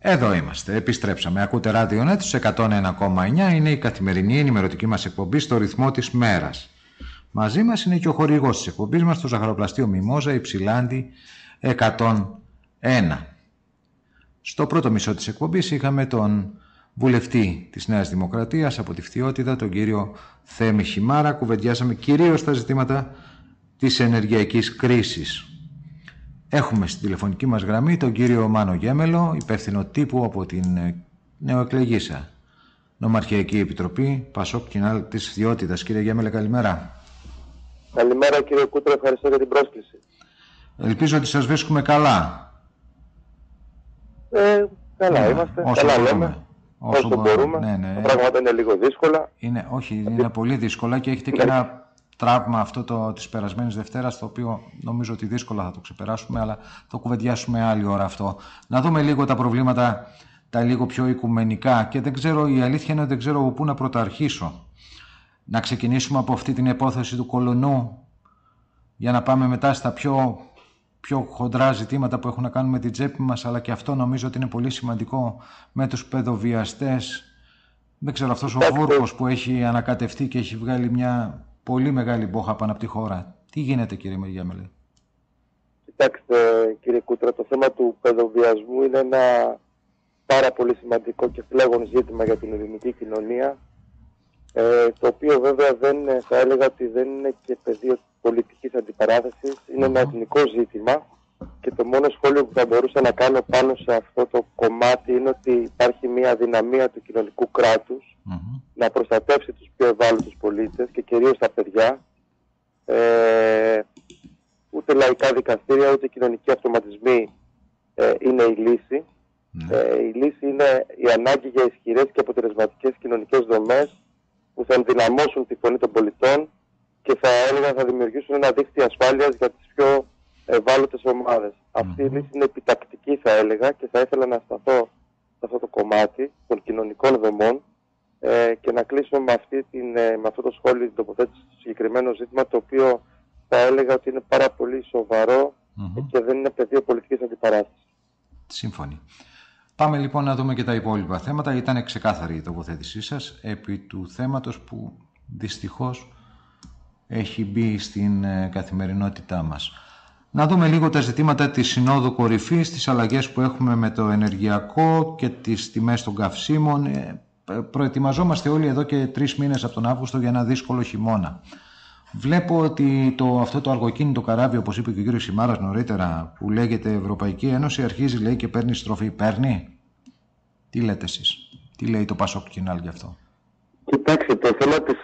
Εδώ είμαστε, επιστρέψαμε. Ακούτε Ράδιο Net 101,9. Είναι η καθημερινή ενημερωτική μας εκπομπή στο ρυθμό της μέρας. Μαζί μας είναι και ο χορηγός της εκπομπής μας, το ζαχαροπλαστείο Μιμόζα, Υψηλάντη 101. Στο πρώτο μισό της εκπομπής είχαμε τον βουλευτή της Νέας Δημοκρατίας από τη Φθιώτιδα, τον κύριο Θέμη Χιμάρα. Κουβεντιάσαμε κυρίως τα ζητήματα της ενεργειακής κρίσης. Έχουμε στην τηλεφωνική μας γραμμή τον κύριο Μάνο Γέμελο, υπεύθυνο τύπου από την νεοεκλεγήσα Νομαρχιακή Επιτροπή Πασόκ Κινάλ της Φθιώτιδας. Κύριε Γέμελε, καλημέρα. Καλημέρα κύριε Κούτρο, ευχαριστώ για την πρόσκληση. Ελπίζω ότι σας βρίσκουμε καλά. Καλά είμαστε, καλά λέμε. Όσο μπορούμε. Ναι. Τα πράγματα είναι λίγο δύσκολα. Είναι πολύ δύσκολα και έχετε και ένα τραύμα αυτό της περασμένης Δευτέρας, το οποίο νομίζω ότι δύσκολα θα το ξεπεράσουμε, αλλά το κουβεντιάσουμε άλλη ώρα αυτό. Να δούμε λίγο τα προβλήματα, τα λίγο πιο οικουμενικά, και δεν ξέρω, η αλήθεια είναι ότι δεν ξέρω πού να πρωτοαρχίσω. Να ξεκινήσουμε από αυτή την υπόθεση του Κολονού για να πάμε μετά στα πιο χοντρά ζητήματα που έχουν να κάνουν με την τσέπη μας, αλλά και αυτό νομίζω ότι είναι πολύ σημαντικό, με τους παιδοβιαστές. Δεν ξέρω, αυτός ο βούρκος που έχει ανακατευτεί και έχει βγάλει μια πολύ μεγάλη μπόχα πάνω από τη χώρα. Τι γίνεται, κύριε Γέμελε? Κοιτάξτε κύριε Κούτρα, το θέμα του παιδοβιασμού είναι ένα πάρα πολύ σημαντικό και φλέγον ζήτημα για την ελληνική κοινωνία, το οποίο βέβαια θα έλεγα ότι δεν είναι και πεδίο πολιτικής αντιπαράθεσης, είναι ένα εθνικό ζήτημα, και το μόνο σχόλιο που θα μπορούσα να κάνω πάνω σε αυτό το κομμάτι είναι ότι υπάρχει μια αδυναμία του κοινωνικού κράτους να προστατεύσει τους πιο ευάλωτους πολίτες και κυρίως τα παιδιά. Ούτε λαϊκά δικαστήρια ούτε κοινωνικοί αυτοματισμοί είναι η λύση. Η λύση είναι η ανάγκη για ισχυρές και αποτελεσματικές κοινωνικές δομές που θα ενδυναμώσουν τη φωνή των πολιτών και θα έλεγα θα δημιουργήσουν ένα δίκτυο ασφάλειας για τις πιο ευάλωτες ομάδες. Αυτή η λύση είναι επιτακτική, θα έλεγα, και θα ήθελα να σταθώ σε αυτό το κομμάτι των κοινωνικών δομών και να κλείσω με αυτό το σχόλιο, την τοποθέτηση στο συγκεκριμένο ζήτημα, το οποίο θα έλεγα ότι είναι πάρα πολύ σοβαρό και δεν είναι πεδίο πολιτικής αντιπαράθεσης. Σύμφωνοι. Πάμε λοιπόν να δούμε και τα υπόλοιπα θέματα. Ήταν ξεκάθαρη η τοποθέτησή σας επί του θέματος που δυστυχώς έχει μπει στην καθημερινότητά μας. Να δούμε λίγο τα ζητήματα της Συνόδου Κορυφής, τις αλλαγές που έχουμε με το ενεργειακό και τις τιμές των καυσίμων. Προετοιμαζόμαστε όλοι εδώ και 3 μήνες από τον Αύγουστο για ένα δύσκολο χειμώνα. Βλέπω ότι αυτό το αργοκίνητο καράβι, όπως είπε και ο κύριος Σιμάρας νωρίτερα, που λέγεται Ευρωπαϊκή Ένωση, αρχίζει, λέει, και παίρνει στροφή. Παίρνει. Τι λέτε εσείς? Τι λέει το Πασόκ Κινάλ γι' αυτό? Κοιτάξτε, το θέμα της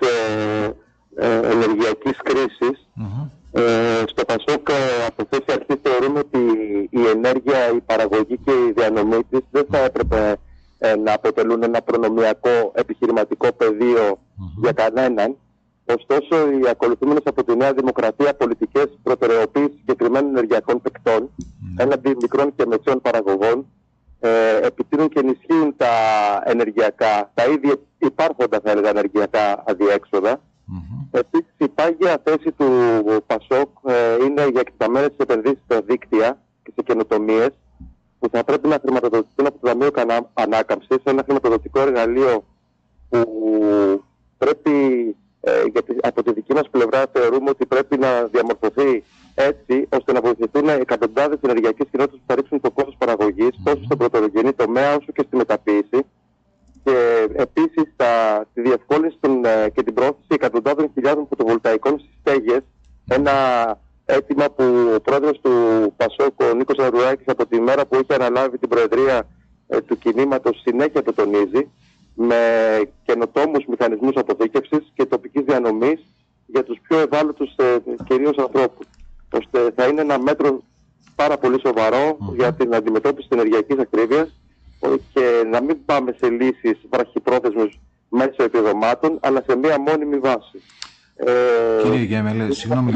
ενεργειακής κρίσης, στο Πασόκ από θέση αρχή θεωρούμε ότι η ενέργεια, η παραγωγή και η διανομή της δεν θα έπρεπε να αποτελούν ένα προνομιακό επιχειρηματικό πεδίο για κανέναν. Ωστόσο, οι ακολουθούμενες από τη Νέα Δημοκρατία πολιτικές προτεραιοποίησης συγκεκριμένων ενεργειακών παικτών έναντι μικρών και μεσαίων παραγωγών επιτείνουν και ενισχύουν τα ενεργειακά, τα ήδη υπάρχοντα, θα έλεγα, ενεργειακά αδιέξοδα. Επίσης, η πάγια θέση του Πασόκ είναι για εκτεταμένες επενδύσεις στα δίκτυα και σε καινοτομίες που θα πρέπει να χρηματοδοτηθούν από το Ταμείο Ανάκαμψης, ένα χρηματοδοτικό εργαλείο που πρέπει, γιατί από τη δική μας πλευρά θεωρούμε ότι πρέπει να διαμορφωθεί έτσι ώστε να βοηθηθούν εκατοντάδες ενεργειακές κοινότητες που θα ρίξουν το κόστος παραγωγής τόσο στον πρωτογενή τομέα όσο και στη μεταποίηση. Και επίσης τη διευκόλυνση και την πρόθεση εκατοντάδων χιλιάδων φωτοβολταϊκών στις στέγες, ένα αίτημα που ο πρόεδρος του Πασόκ, ο Νίκος Ανδρουλάκης, από τη μέρα που έχει αναλάβει την προεδρία του κινήματος, συνέχεια το τονίζει, με καινοτόμους μηχανισμούς αποθήκευσης και τοπικής διανομής για τους πιο ευάλωτους κυρίως ανθρώπους. Ώστε θα είναι ένα μέτρο πάρα πολύ σοβαρό για την αντιμετώπιση της ενεργειακής ακρίβειας και να μην πάμε σε λύσεις βραχυπρόθεσμες μέσω επιδομάτων, αλλά σε μία μόνιμη βάση. Κύριε Γέμελε, συγγνώμη,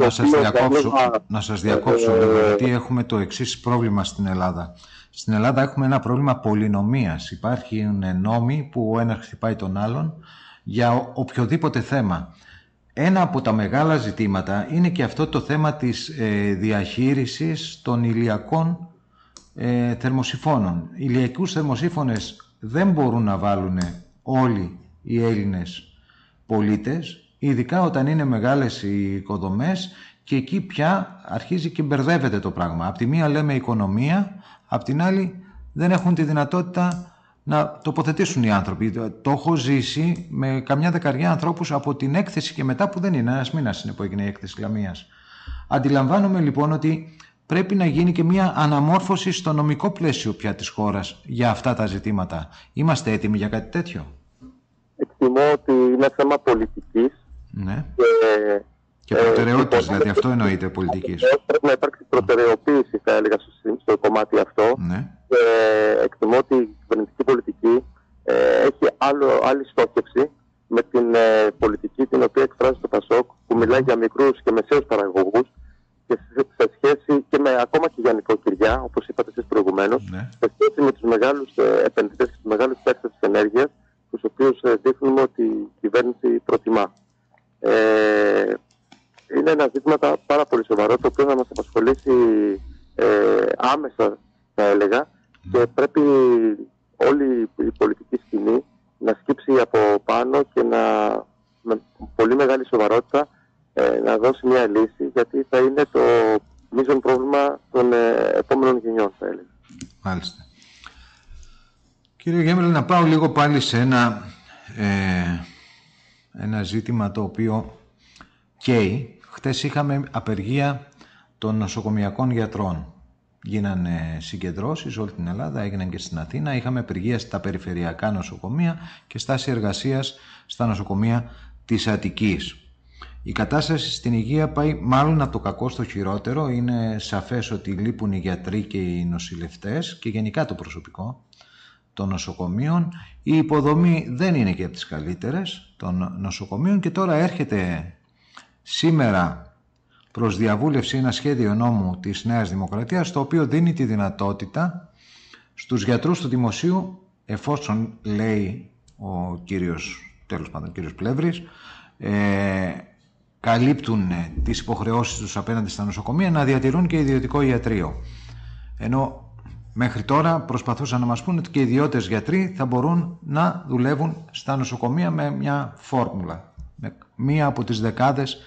να σας διακόψω λίγο, γιατί έχουμε το εξής πρόβλημα στην Ελλάδα. Στην Ελλάδα έχουμε ένα πρόβλημα πολυνομίας. Υπάρχουν νόμοι που ο ένας χτυπάει τον άλλον για οποιοδήποτε θέμα. Ένα από τα μεγάλα ζητήματα είναι και αυτό το θέμα της διαχείρισης των ηλιακών θερμοσυφώνων. Ηλιακούς θερμοσύφωνες δεν μπορούν να βάλουν όλοι οι Έλληνες πολίτες, ειδικά όταν είναι μεγάλες οι οικοδομές, και εκεί πια αρχίζει και μπερδεύεται το πράγμα. Απ' τη μία λέμε οικονομία, απ' την άλλη δεν έχουν τη δυνατότητα να τοποθετήσουν οι άνθρωποι. Το έχω ζήσει με καμιά δεκαριά ανθρώπους από την έκθεση και μετά, που δεν είναι ένας μήνας είναι που έγινε η έκθεση Λαμίας. Αντιλαμβάνομαι λοιπόν ότι πρέπει να γίνει και μια αναμόρφωση στο νομικό πλαίσιο πια της χώρας για αυτά τα ζητήματα. Είμαστε έτοιμοι για κάτι τέτοιο? Εκτιμώ ότι είναι θέμα πολιτικής. Ναι. Και προτεραιότητας, δηλαδή αυτό εννοείται πολιτικής. Πρέπει να υπάρξει προτεραιοποίηση, θα έλεγα, στο κομμάτι αυτό. Ναι. Εκτιμώ ότι η κυβερνητική πολιτική έχει άλλη στόχευση με την πολιτική την οποία εκφράζει το ΠΑΣΟΚ, που μιλάει για μικρούς και μεσαίους παραγωγούς, και σε σχέση και με ακόμα και για νοικοκυριά, όπως είπατε εσείς προηγουμένως, Ναι. σε σχέση με τους μεγάλους επενδυτές και τους μεγάλους παίκτες της ενέργειας, τους οποίους δείχνουμε ότι η κυβέρνηση προτιμά. Είναι ένα ζήτημα πάρα πολύ σοβαρό, το οποίο θα μας απασχολήσει άμεσα, θα έλεγα, και πρέπει όλη η πολιτική σκηνή να σκύψει από πάνω και με πολύ μεγάλη σοβαρότητα να δώσει μια λύση, γιατί θα είναι το μείζον πρόβλημα των επόμενων γενιών, θα έλεγα. Μάλιστα. Κύριε Γέμελε, να πάω λίγο πάλι σε ένα ζήτημα το οποίο καίει. Χτες είχαμε απεργία των νοσοκομιακών γιατρών. Γίνανε συγκεντρώσεις όλη την Ελλάδα, έγιναν και στην Αθήνα. Είχαμε απεργία στα περιφερειακά νοσοκομεία και στάση εργασίας στα νοσοκομεία της Αττικής. Η κατάσταση στην υγεία πάει μάλλον από το κακό στο χειρότερο. Είναι σαφές ότι λείπουν οι γιατροί και οι νοσηλευτές και γενικά το προσωπικό των νοσοκομείων. Η υποδομή δεν είναι και από τις καλύτερες των νοσοκομείων, και τώρα έρχεται σήμερα προς διαβούλευση ένα σχέδιο νόμου της Νέας Δημοκρατίας, το οποίο δίνει τη δυνατότητα στους γιατρούς του δημοσίου, εφόσον λέει ο κύριος Πλεύρης, καλύπτουν τις υποχρεώσεις τους απέναντι στα νοσοκομεία, να διατηρούν και ιδιωτικό ιατρείο. Ενώ μέχρι τώρα προσπαθούσαν να μας πούνε ότι και οι ιδιώτες γιατροί θα μπορούν να δουλεύουν στα νοσοκομεία με μια φόρμουλα, με μία από τις δεκάδες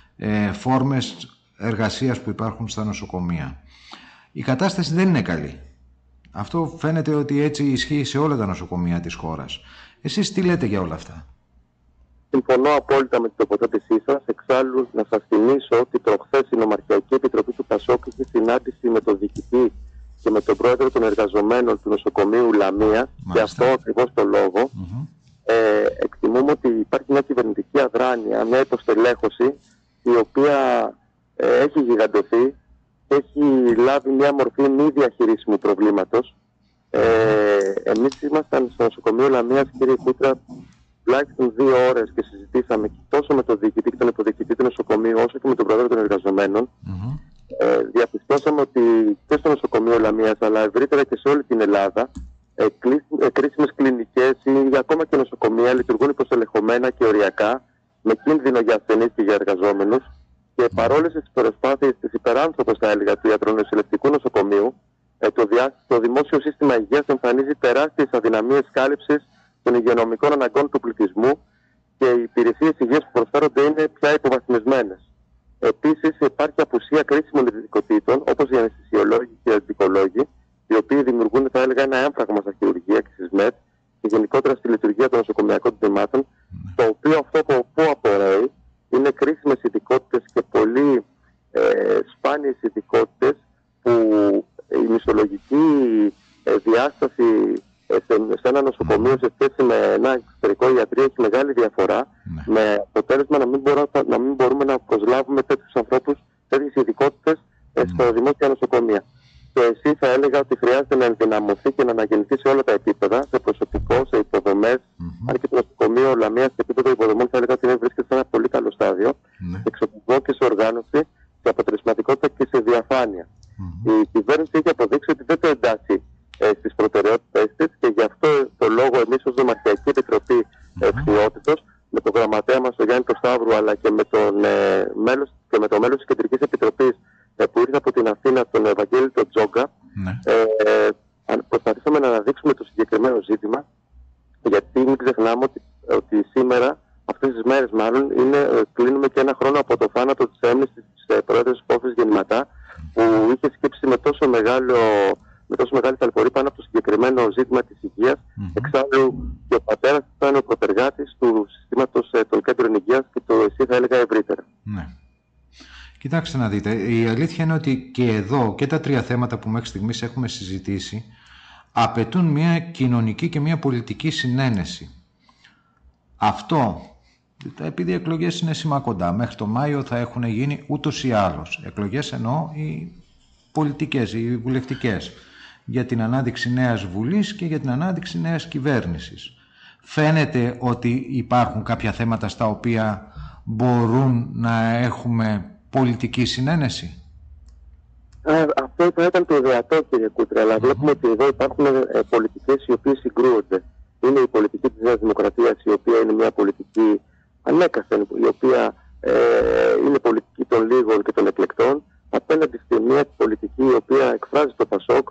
φόρμες εργασίας που υπάρχουν στα νοσοκομεία. Η κατάσταση δεν είναι καλή. Αυτό φαίνεται ότι έτσι ισχύει σε όλα τα νοσοκομεία της χώρας. Εσείς τι λέτε για όλα αυτά? Συμφωνώ απόλυτα με την τοποθέτησή σας. Εξάλλου, να σας θυμίσω ότι προχθές η Νομαρχιακή Επιτροπή του ΠΑΣΟΚ είχε συνάντηση με τον διοικητή και με τον πρόεδρο των εργαζομένων του νοσοκομείου Λαμίας, και αυτό ακριβώς το λόγο. Εκτιμούμε ότι υπάρχει μια κυβερνητική αδράνεια, μια υποστελέχωση, η οποία έχει γιγαντωθεί, έχει λάβει μια μορφή μη διαχειρίσιμου προβλήματος. Εμείς ήμασταν στο νοσοκομείο Λαμίας, κύριε Κούτρα, τουλάχιστον 2 ώρες και συζητήσαμε τόσο με τον διοικητή και τον υποδιοικητή του νοσοκομείου, όσο και με τον πρόεδρο των εργαζομένων. Διαπιστώσαμε ότι και στο νοσοκομείο Λαμίας, αλλά ευρύτερα και σε όλη την Ελλάδα, κρίσιμες κλινικές ή ακόμα και νοσοκομεία λειτουργούν υποσελεχωμένα και οριακά, με κίνδυνο για ασθενείς και για εργαζόμενους. Και παρόλες τις προσπάθειες της υπεράνθρωπος, θα έλεγα, του ιατρονοσηλευτικού νοσοκομείου, το δημόσιο σύστημα υγείας εμφανίζει τεράστιες αδυναμίες κάλυψης των υγειονομικών αναγκών του πληθυσμού, και οι υπηρεσίες υγείας που προσφέρονται είναι πια υποβαθμισμένες. Επίσης, υπάρχει απουσία κρίσιμων ειδικοτήτων, όπως οι αναισθησιολόγοι και οι αντικολόγοι, οι οποίοι δημιουργούν, θα έλεγα, ένα έμφραγμα στα χειρουργεία και στις ΜΕΤ και γενικότερα στη λειτουργία των νοσοκομειακών τμήματων, το οποίο αυτό από πού απορρέει είναι κρίσιμες ειδικότητες και πολύ σπάνιες ειδικότητες, που η μισθολογική διάσταση σε ένα νοσοκομείο σε σχέση με ένα εξωτερικό ιατρείο έχει μεγάλη διαφορά, με αποτέλεσμα να μην μπορούμε να προσλάβουμε τέτοιους ανθρώπους, τέτοιες ειδικότητες στα δημόσια νοσοκομεία. Και εσύ θα έλεγα ότι χρειάζεται να ενδυναμωθεί και να αναγεννηθεί σε όλα τα επίπεδα, σε προσωπικό, σε υποδομές. Αν και το νοσοκομείο Λαμίας σε επίπεδο υποδομών θα έλεγα ότι βρίσκεται σε ένα πολύ καλό στάδιο, σε εξοπλισμό και σε οργάνωση, σε αποτελεσματικότητα και σε διαφάνεια. Η κυβέρνηση έχει αποδείξει ότι δεν το εντάσσει στις προτεραιότητες της, και γι' αυτό το λόγο εμείς ως Δημαρχιακή Επιτροπή Ποιότητος, με τον γραμματέα μας τον Γιάννη Σταύρου, αλλά και με το μέλος της Κεντρικής Επιτροπής που ήρθε από την Αθήνα, τον Ευαγγέλη τον Τζόγκα, ανοίξουμε το συγκεκριμένο ζήτημα, γιατί μην ξεχνάμε ότι σήμερα, αυτές τις μέρες μάλλον, κλείνουμε και ένα χρόνο από το θάνατο της έμνηστης της πρόεδρος Κόφης Γεννηματά, που είχε σκέψει με τόσο μεγάλη ταλαιπωρία πάνω από το συγκεκριμένο ζήτημα της υγείας. Εξάλλου και ο πατέρας ήταν ο προτεργάτης του συστήματος των κέντρων υγείας και το ΕΣΥ θα έλεγα ευρύτερα. Ναι. Κοιτάξτε να δείτε, η αλήθεια είναι ότι και εδώ και τα τρία θέματα που μέχρι στιγμής έχουμε συζητήσει απαιτούν μια κοινωνική και μια πολιτική συνένεση. Αυτό, επειδή οι εκλογές είναι σημακοντά, μέχρι το Μάιο θα έχουν γίνει ούτως ή άλλως. Εκλογές εννοώ οι πολιτικές, οι βουλευτικές, για την ανάδειξη νέας βουλής και για την ανάδειξη νέας κυβέρνησης. Φαίνεται ότι υπάρχουν κάποια θέματα στα οποία μπορούν να έχουμε πολιτική συνένεση. Αυτό θα ήταν το ιδεατό, κύριε Κούτρα, αλλά βλέπουμε ότι εδώ υπάρχουν πολιτικές οι οποίες συγκρούονται. Είναι η πολιτική της Νέας Δημοκρατίας, η οποία είναι μια πολιτική ανέκαθεν, η οποία είναι πολιτική των λίγων και των εκλεκτών, απέναντι στη μια πολιτική η οποία εκφράζει το ΠΑΣΟΚ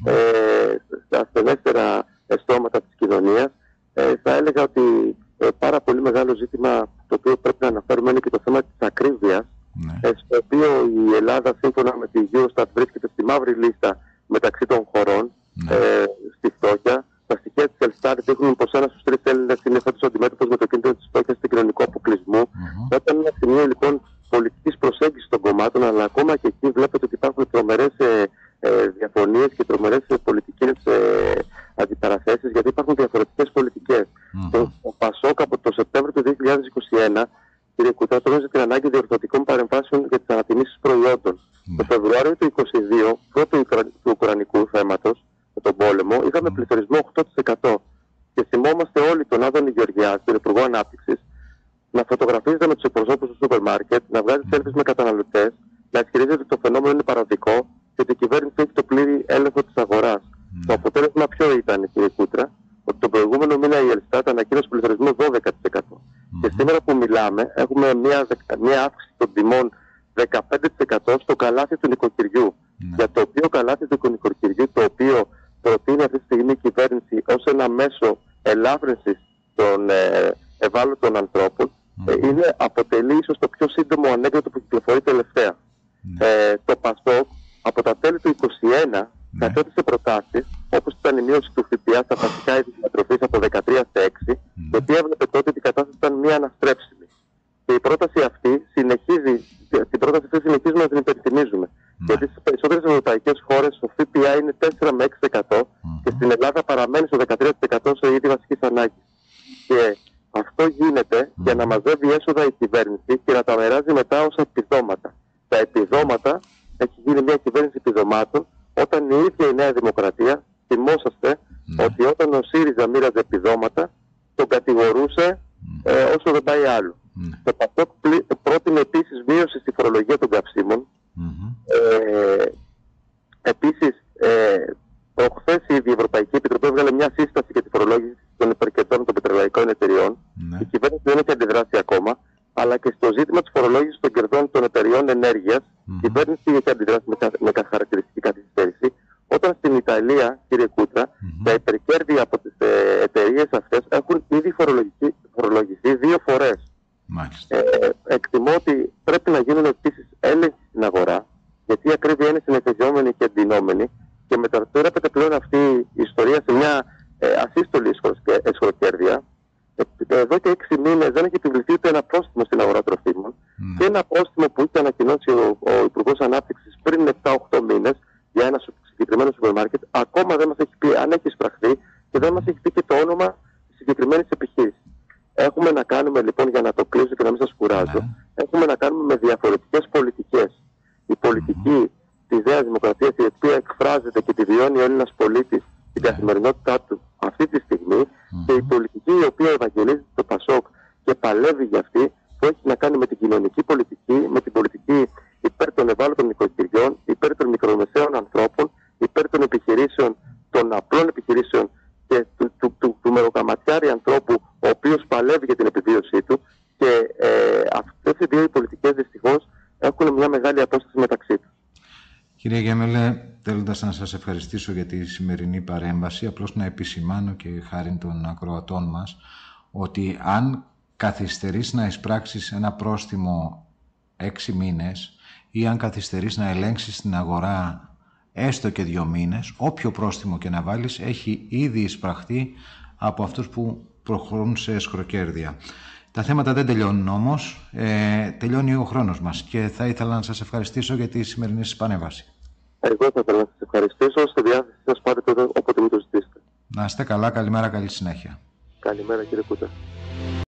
στα ασθενέστερα στρώματα της κοινωνίας. Θα έλεγα ότι πάρα πολύ μεγάλο ζήτημα το οποίο πρέπει να αναφέρουμε είναι και το θέμα της ακρίβειας, στο οποίο η Ελλάδα σύμφωνα με τη Eurostat βρίσκεται στη μαύρη λίστα μεταξύ των χωρών στη φτώχεια. Τα στοιχεία της Ελστάτ δείχνουν πως 1 στους 3 Έλληνες είναι φέτος αντιμέτωπος με το κίνδυνο της φτώχειας και κοινωνικού αποκλεισμού. Θα ήταν ένα σημείο λοιπόν πολιτικής προσέγγισης των κομμάτων, αλλά ακόμα και εκεί βλέπετε ότι υπάρχουν τρομερές διαφωνίες και τρομερές πολιτικές αντιπαραθέσεις, γιατί υπάρχουν διαφορετικές πολιτικές. Το ΠΑΣΟΚ από το Σεπτέμβριο του 2021, κύριε Κουτά, τόνιζε την ανάγκη διορθωτικών παρεμβάσεων για τις ανατιμήσεις προϊόντων. Το Φεβρουάριο του 2022, πρώτο του ουκρανικού θέματος, με τον πόλεμο, είχαμε πληθωρισμό 8%. Και θυμόμαστε όλοι τον Άδωνη Γεωργιά, τον Υπουργό Ανάπτυξης, να φωτογραφίζεται με τους εκπροσώπους του σούπερ μάρκετ, να βγάζει selfies με καταναλωτές, να ισχυρίζεται ότι το φαινόμενο είναι παροδικό και ότι η κυβέρνηση έχει το πλήρη έλεγχο της αγοράς. Το αποτέλεσμα ποιο ήταν, κύριε Κούτρα? Ότι τον προηγούμενο μήνα η Ελστάτ ανακοίνωσε πληθωρισμό 12%. Και σήμερα που μιλάμε, έχουμε μια αύξηση των τιμών 15% στο καλάθι του νοικοκυριού. Για το οποίο καλάθι του νοικοκυριού, το οποίο προτείνει αυτή τη στιγμή η κυβέρνηση ως ένα μέσο ελάφρυνσης των ευάλωτων ανθρώπων, αποτελεί ίσως το πιο σύντομο ανέκδοτο που κυκλοφορεί τελευταία. Το ΠΑΣΟΚ από τα τέλη του 2021 κατέθεσε προτάσεις, όπως ήταν η μείωση του ΦΠΑ στα βασικά είδη διατροφής από 13 σε 6, γιατί έβλεπε τότε ότι η κατάσταση ήταν μία αναστρέψιμη. Και η πρόταση αυτή συνεχίζουμε να την υπενθυμίζουμε. Γιατί στις περισσότερες ευρωπαϊκές χώρες ο ΦΠΑ είναι 4 με 6% και στην Ελλάδα παραμένει στο 13% σε είδη βασικής ανάγκης. Και αυτό γίνεται για να μαζεύει έσοδα η κυβέρνηση και να τα μοιράζει μετά ως επιδόματα. Τα επιδόματα, έχει γίνει μια κυβέρνηση επιδομάτων, όταν η ίδια η Νέα Δημοκρατία, θυμόσαστε ότι όταν ο ΣΥΡΙΖΑ μοίραζε επιδόματα, τον κατηγορούσε όσο δεν πάει άλλο. Το ΠΑΣΟΚ πρότεινε επίσης μείωση στη φορολογία των καυσίμων. Επίσης, προχθές η Ευρωπαϊκή Επιτροπή έβγαλε μια σύσταση για τη φορολόγηση των υπερκερδών των πετρελαϊκών εταιριών. Η κυβέρνηση δεν έχει αντιδράσει ακόμα, αλλά και στο ζήτημα της φορολόγησης των κερδών των εταιριών ενέργειας, η κυβέρνηση έχει αντιδράσει με χαρακτηριστική καθυστέρηση. Όταν στην Ιταλία, κύριε Κούτρα, τα υπερκέρδη από τις εταιρείες αυτές έχουν ήδη φορολογηθεί 2 φορές. Εκτιμώ ότι πρέπει να γίνουν επίσης έλεγχοι στην αγορά, γιατί η ακρίβεια είναι συνεχιζόμενη και εντυνόμενη και μετατρέπεται πλέον αυτή η ιστορία σε μια ασύστολη εσχροκέρδεια. Εδώ και 6 μήνες δεν έχει επιβληθεί ούτε ένα πρόστιμο στην αγορά τροφίμων και ένα πρόστιμο που είχε ανακοινώσει ο Υπουργός Ανάπτυξης πριν 7-8 μήνες για ένα συγκεκριμένο σούπερ μάρκετ, ακόμα δεν μας έχει πει αν έχει εισπραχθεί και δεν μας έχει πει και το όνομα της συγκεκριμένης επιχείρησης. Έχουμε να κάνουμε λοιπόν, για να το κλείσω και να μην σας κουράζω, έχουμε να κάνουμε με διαφορετικές πολιτικές. Η πολιτική της Νέας Δημοκρατίας, η οποία εκφράζεται και τη βιώνει ο Έλληνας πολίτης στην καθημερινότητά του αυτή τη στιγμή, και η πολιτική η οποία ευαγγελίζει το ΠΑΣΟΚ και παλεύει για αυτή, που έχει να κάνει με την κοινωνική πολιτική, με την πολιτική υπέρ των ευάλωτων νοικοκυριών, υπέρ των μικρομεσαίων ανθρώπων, υπέρ των επιχειρήσεων, των απλών επιχειρήσεων και του μεροκαματιάρη ανθρώπου, ο οποίος παλεύει για την επιβίωσή του. Και αυτές οι δύο πολιτικές δυστυχώς έχουν μια μεγάλη απόσταση μεταξύ τους. Κύριε Γέμελε, τέλοντας να σας ευχαριστήσω για τη σημερινή παρέμβαση, απλώς να επισημάνω και χάριν των ακροατών μας ότι αν καθυστερείς να εισπράξεις ένα πρόστιμο 6 μήνες ή αν καθυστερείς να ελέγξεις την αγορά έστω και 2 μήνες, όποιο πρόστιμο και να βάλεις έχει ήδη εισπραχθεί από αυτούς που προχωρούν σε σκροκέρδεια. Τα θέματα δεν τελειώνουν όμως, τελειώνει ο χρόνος μας και θα ήθελα να σας ευχαριστήσω για τη σημερινή σας πανέβαση. Εγώ θα ήθελα να σας ευχαριστήσω. Στη διάθεση σας πάρετε όποτε μου το ζητήσετε. Να είστε καλά, καλημέρα, καλή συνέχεια. Καλημέρα κύριε Κούτα.